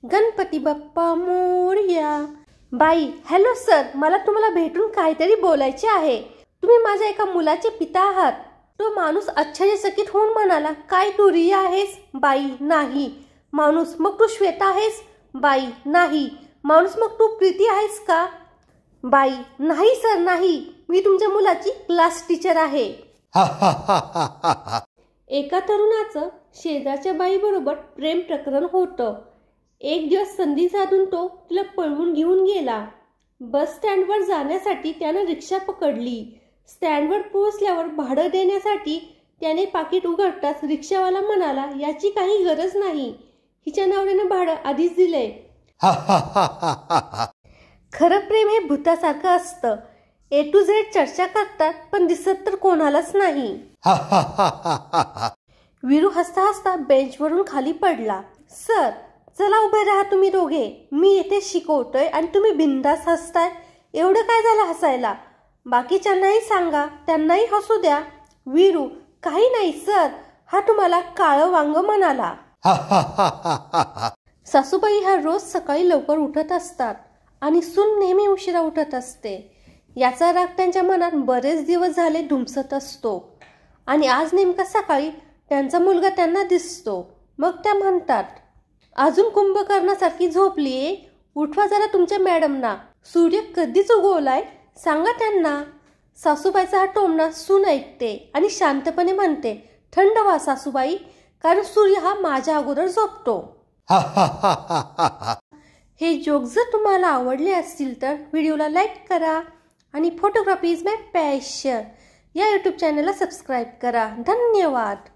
गणपती बाप्पा मोरया। बाई, hello sir, मला तुम्हाला भेटून काहीतरी बोलायचे आहे। तुम्ही माझ्या एका मुलाचे पिता आहात। तो माणूस आश्चर्यचकित होऊन म्हणाला, काय तू रिया आहेस? बाई, नाही। माणूस, मग तू श्वेता आहेस? बाई, नाही। माणूस, मग तू प्रीती आहेस का? बाई, नाही सर, नाही। मी तुमच्या मुलाची क्लास टीचर आहे। एका तरुणाचं शेजारच्या बाईबरोबर प्रेम प्रकरण होतं। एक दिवस संधी साधून तो तिला पळवून घेऊन गेला। बस स्टँडवर जाण्यासाठी त्यानं रिक्षा पकडली। स्टँडवर पोहोचल्यावर भाडं देण्यासाठी त्याने पाकिट उघडताच रिक्षावाला म्हणाला, याची काही गरज नाही, हिच्या नवऱ्यानं भाडं आधीच दिलंय। खरं प्रेम हे भूतासारखं असतं। A to Z चर्चा करतात पण दिसत तर कोणालाच नाही। वीरू हसता हसता बेंचवरून खाली पडला। सर, चला उभे राहा तुम्ही दोघे। मी येथे शिकवतोय आणि तुम्ही बिनधास्त हसताय। एवढं काय झालं हसायला? बाकीच्यांनाही सांगा, त्यांनाही हसू द्या। वीरू, काही नाही सर, हा तुम्हाला काळं वांग म्हणाला। सासूबाई हा रोज सकाळी लवकर उठत असतात आणि सून नेहमी उशिरा उठत असते। याचा राग त्यांच्या मनात बरेच दिवस झाले धुमसत असतो आणि आज नेमका सकाळी त्यांचा मुलगा त्यांना दिसतो। मग त्या म्हणतात, अजून कुंभकर्णासारखी झोपलीये, उठवा जरा तुमच्या मॅडमना। सूर्य कधीच उगवलाय सांगा त्यांना। सासूबाईचा हा टोमणा सून ऐकते आणि शांतपणे म्हणते, थंड व्हा सासूबाई, कारण सूर्य हा माझ्या अगोदर झोपतो। हे जोक जर तुम्हाला आवडले असतील तर व्हिडिओला लाईक करा आणि फोटोग्राफी इज माय पॅशन या यूट्यूब चॅनलला सबस्क्राईब करा। धन्यवाद।